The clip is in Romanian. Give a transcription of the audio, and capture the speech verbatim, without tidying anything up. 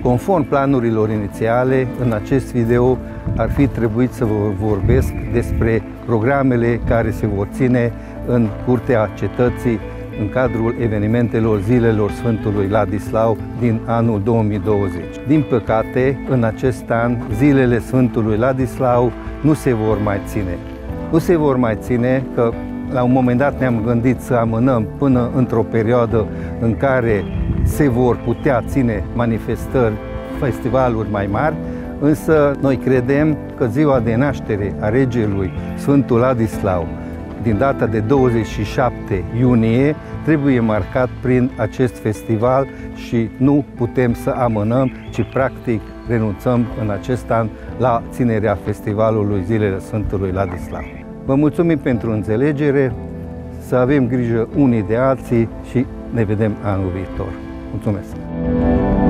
Conform planurilor inițiale, în acest video ar fi trebuit să vă vorbesc despre programele care se vor ține în Curtea Cetății în cadrul evenimentelor Zilelor Sfântului Ladislau din anul două mii douăzeci. Din păcate, în acest an, Zilele Sfântului Ladislau nu se vor mai ține. Nu se vor mai ține că la un moment dat ne-am gândit să amânăm până într-o perioadă în care se vor putea ține manifestări, festivaluri mai mari, însă noi credem că ziua de naștere a regelui Sfântul Ladislau, din data de douăzeci și șapte iunie, trebuie marcat prin acest festival și nu putem să amânăm, ci practic renunțăm în acest an la ținerea festivalului Zilele Sfântului Ladislau. Vă mulțumim pentru înțelegere, să avem grijă unii de alții și ne vedem anul viitor. Mulțumesc!